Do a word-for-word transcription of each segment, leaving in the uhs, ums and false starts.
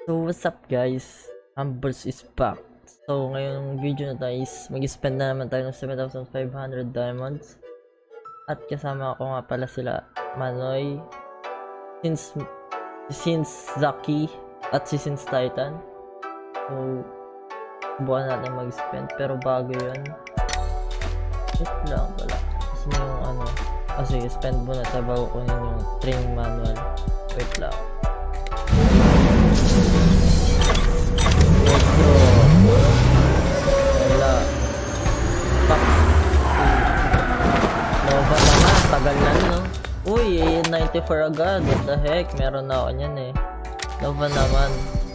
So what's up guys, Humbles is back. So ngayong video na tayo is mag-spend na naman tayo ng seven thousand five hundred diamonds. At kasama ko nga pala sila Manoy, Since, Since Zaki, at si Since Titan. So subukan natin mag-spend, pero bago yun, wait lang pala kasi yung ano, kasi spend muna tayo bago kunin yung training manual. Wait lang. Let's go. Wala. Pak. Nova naman. Tagal na no. Uy, ninety-four agad. What the heck? Meron na ako niyan eh. Nova naman.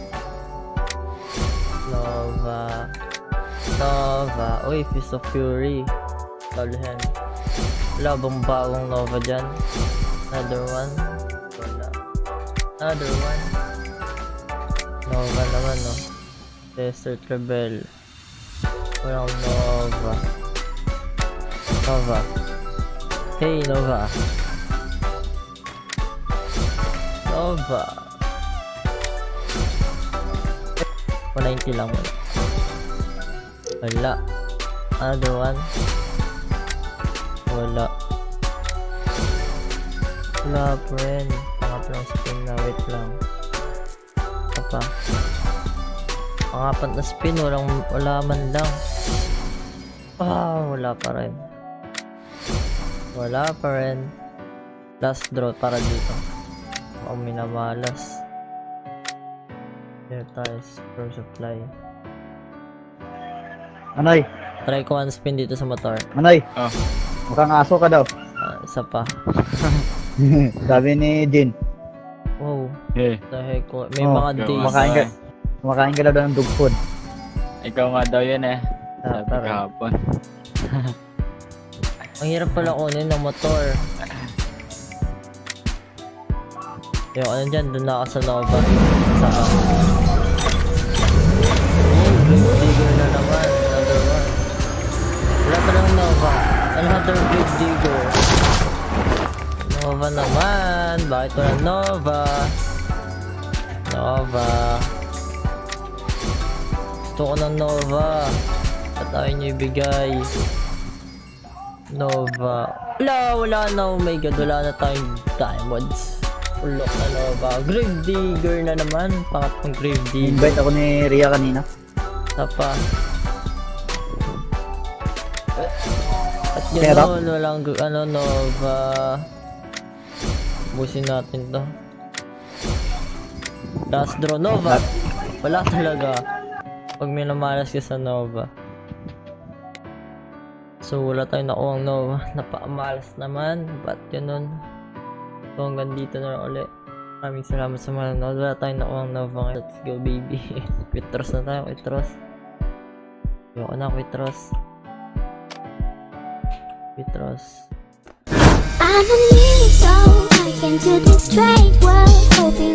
Nova. Nova. Uy, Fist of Fury. Talhem. Wala bang bagong Nova dyan? Another one. Wala. Another one. Nova naman no. Desert Rebel. Walang Nova. Nova. Hey Nova. Nova. one ninety lang mo. Wala. Another one. Wala. Wala friend. Pangatlang spin na. Wait lang. Apa? Pangapat na spin, walang, wala man lang. Ah, wala pa rin. Wala pa rin. Last draw para dito. Ako minamalas. Here tayo, super supply. Manoy! Try ko one spin dito sa motor. Manoy! Oh. Mukhang aso ka daw. Ah, isa pa. Sabi ni Jin. Wow. Hey. The heck, may Oh, mga days. Kumakain ka, kumakain ka daw ng dog food. Ikaw nga daw yun eh. Ah, Sabi tara. kahapon. Ang hirap pala kunin ng motor. Yung ano dyan, doon na ako sa Nova. Sa oh, Grave Digger na naman. Another one. Wala pa lang Nova. Another Grave Digger. Nova naman. Bakit wala Nova? Nova. Gusto ko ng Nova. At ayaw nyo ibigay. Nova. Wala, wala na. Oh my god, wala na tayong diamonds. Ulok na Nova. Grave Digger na naman. Pangatong Grave Digger. Invite ako ni Ria kanina. Sapa. At gano'n, walang ano, Nova. Busin natin to. Last draw, Nova. Wala talaga. Pag may namalas ka sa Nova. So wala tayong nakuha ang Nova. Napakamalas naman. Ba't ganun? So hanggang dito na lang ulit. Maraming salamat sa mga nanonood. Wala tayong nakuha ang Nova ngayon. Let's go baby. Quitros na tayo. Quitros. Ayoko na Quitros. Quitros. I'm a need so I can do this trade well. Hoping